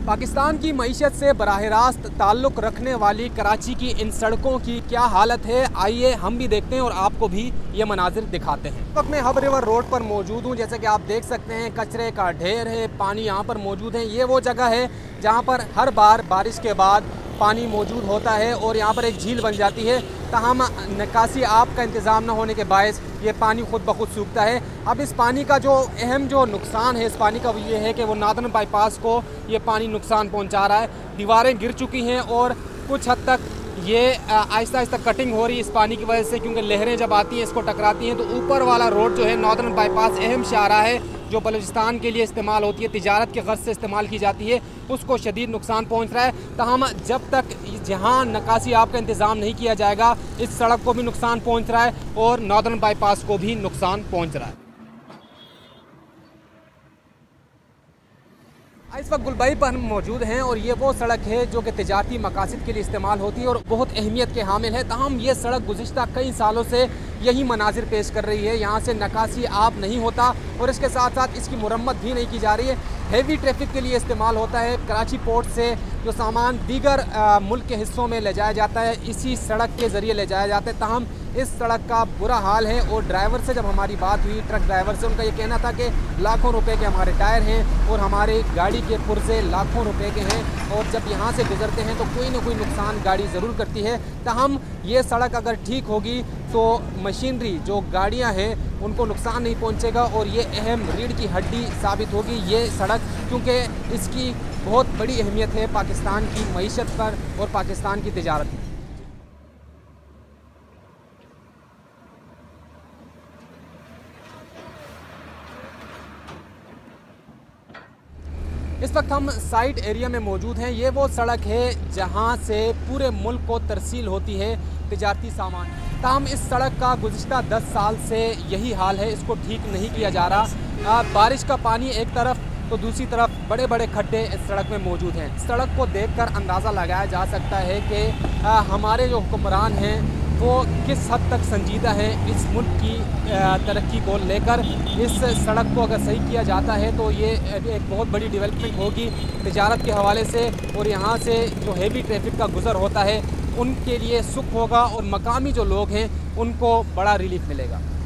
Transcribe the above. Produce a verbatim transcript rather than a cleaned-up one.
पाकिस्तान की मईशत से बराह रास्त ताल्लुक़ रखने वाली कराची की इन सड़कों की क्या हालत है, आइए हम भी देखते हैं और आपको भी ये मनाजिर दिखाते हैं। इस वक्त मैं हब रिवर रोड पर मौजूद हूँ। जैसे कि आप देख सकते हैं कचरे का ढेर है, पानी यहाँ पर मौजूद है। ये वो जगह है जहाँ पर हर बार बारिश के बाद पानी मौजूद होता है और यहाँ पर एक झील बन जाती है। तहम निकासी आप का इंतज़ाम न होने के बायस ये पानी खुद ब खुद सूखता है। अब इस पानी का जो अहम जो नुकसान है इस पानी का वो ये है कि वो नादन बाईपास को ये पानी नुकसान पहुँचा रहा है। दीवारें गिर चुकी हैं और कुछ हद तक ये आहिस्ता आहिस्ता कटिंग हो रही है इस पानी की वजह से, क्योंकि लहरें जब आती हैं इसको टकराती हैं। तो ऊपर वाला रोड जो है नॉर्दर्न बाईपास अहम शाहराह है जो बलूचिस्तान के लिए इस्तेमाल होती है, तिजारत के गर्ज से इस्तेमाल की जाती है, उसको शदीद नुकसान पहुंच रहा है। तहम जब तक जहां नकासी आप का इंतज़ाम नहीं किया जाएगा इस सड़क को भी नुकसान पहुंच रहा है और नॉर्दर्न बाईपास को भी नुकसान पहुंच रहा है। इस वक्त गुलबई पर हम मौजूद हैं और ये वो सड़क है जो कि तिजारती मकासद के लिए इस्तेमाल होती है और बहुत अहमियत के हामिल है। तहम ये सड़क गुज़िश्ता कई सालों से यही मनाजिर पेश कर रही है। यहाँ से नकासी आप नहीं होता और इसके साथ साथ इसकी मुरम्मत भी नहीं की जा रही है। हेवी ट्रैफिक के लिए इस्तेमाल होता है। कराची पोर्ट से जो सामान दीगर आ, मुल्क के हिस्सों में ले जाया जाता है इसी सड़क के ज़रिए ले जाया जाता है। तहम इस सड़क का बुरा हाल है और ड्राइवर से जब हमारी बात हुई, ट्रक ड्राइवर से, उनका ये कहना था कि लाखों रुपए के हमारे टायर हैं और हमारे गाड़ी के पुर्जे लाखों रुपए के हैं और जब यहाँ से गुजरते हैं तो कोई ना कोई नुकसान गाड़ी ज़रूर करती है। तहम ये सड़क अगर ठीक होगी तो मशीनरी जो गाड़ियाँ हैं उनको नुकसान नहीं पहुँचेगा और ये अहम रीढ़ की हड्डी साबित होगी ये सड़क, क्योंकि इसकी बहुत बड़ी अहमियत है पाकिस्तान की मईशत पर और पाकिस्तान की तिजारत में। इस वक्त हम साइट एरिया में मौजूद हैं। ये वो सड़क है जहां से पूरे मुल्क को तरसील होती है तिजारती सामान। ताहम इस सड़क का गुज़िश्ता दस साल से यही हाल है, इसको ठीक नहीं किया जा रहा। बारिश का पानी एक तरफ तो दूसरी तरफ बड़े बड़े खड्डे इस सड़क में मौजूद हैं। सड़क को देखकर अंदाज़ा लगाया जा सकता है कि हमारे जो हुक्मरान हैं वो किस हद तक संजीदा है इस मुल्क की तरक्की को लेकर। इस सड़क को अगर सही किया जाता है तो ये एक बहुत बड़ी डेवलपमेंट होगी तिजारत के हवाले से और यहाँ से जो हेवी ट्रैफिक का गुज़र होता है उनके लिए सुख होगा और मकामी जो लोग हैं उनको बड़ा रिलीफ मिलेगा।